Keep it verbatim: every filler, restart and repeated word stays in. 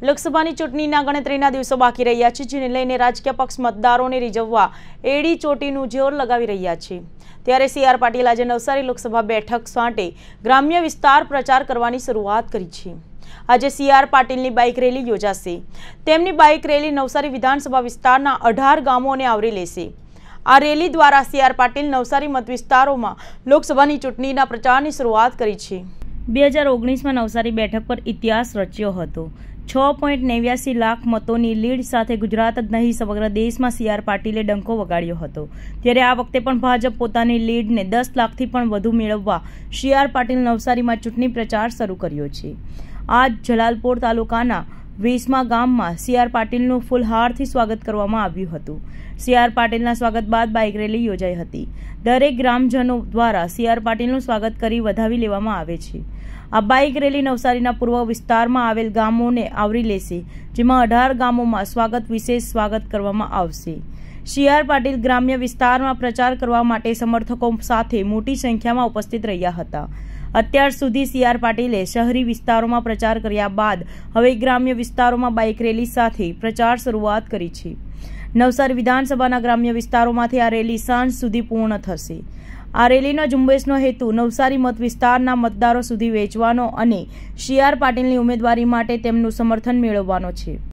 લોકસભાની ચૂંટણીના ગણતરીના દિવસો બાકી રહ્યા છે, જેને લઈને રાજકીય પક્ષ મતદારોને રીઝવવા એડી ચોટીનું જોર લગાવી રહ્યા છે। ત્યારે સી આર પાટીલ આજે નવસારી લોકસભા બેઠક માટે ગ્રામ્ય વિસ્તાર પ્રચાર કરવાની શરૂઆત કરી છે। આજે સી આર પાટીલની બાઇક રેલી યોજાશે। તેમની બાઇક રેલી નવસારી વિધાનસભા વિસ્તારના અઢાર ગામોને આવરી લેશે। આ રેલી દ્વારા સી આર પાટીલ નવસારી મત વિસ્તારોમાં લોકસભાની ચૂંટણીના પ્રચારની શરૂઆત કરી છે। બે હજાર ઓગણીસમાં નવસારી બેઠક પર ઇતિહાસ રચ્યો હતો। છ પોઈન્ટ નેવ્યાસી લાખ મતોની લીડ સાથે ગુજરાત જ નહીં સમગ્ર દેશમાં સી આર પાટીલે ડંકો વગાડ્યો હતો। ત્યારે આ વખતે પણ ભાજપ પોતાની લીડને દસ લાખથી પણ વધુ મેળવવા સી આર પાટીલ નવસારીમાં ચૂંટણી પ્રચાર શરૂ કર્યો છે। આજ જલાલપોર તાલુકાના વીસમા ગામમાં સી આર પાટીલનું ફૂલહારથી સ્વાગત કરવામાં આવ્યું હતું। સી આર પાટીલના સ્વાગત બાદ બાઇક રેલી યોજાઈ હતી। દરેક ગ્રામજનો દ્વારા સી આર પાટીલનું સ્વાગત કરી વધાવી લેવામાં આવે છે। આ બાઇક રેલી નવસારીના પૂર્વ વિસ્તારમાં આવેલ ગામોને આવરી લેશે, જેમાં અઢાર ગામોમાં સ્વાગત વિશેષ સ્વાગત કરવામાં આવશે। સી આર પાટીલ ગ્રામ્ય વિસ્તારમાં પ્રચાર કરવા માટે સમર્થકો સાથે મોટી સંખ્યામાં ઉપસ્થિત રહ્યા હતા। અત્યાર સુધી સી આર પાટીલે શહેરી વિસ્તારોમાં પ્રચાર કર્યા બાદ હવે ગ્રામ્ય વિસ્તારોમાં બાઇક રેલી સાથે પ્રચાર શરૂઆત કરી છે। નવસારી વિધાનસભાના ગ્રામ્ય વિસ્તારોમાંથી આ રેલી સાંજ સુધી પૂર્ણ થશે। આ રેલીનો ઝુંબેશનો હેતુ નવસારી મત વિસ્તારના મતદારો સુધી વેચવાનો અને સી આર પાટીલની ઉમેદવારી માટે તેમનું સમર્થન મેળવવાનો છે।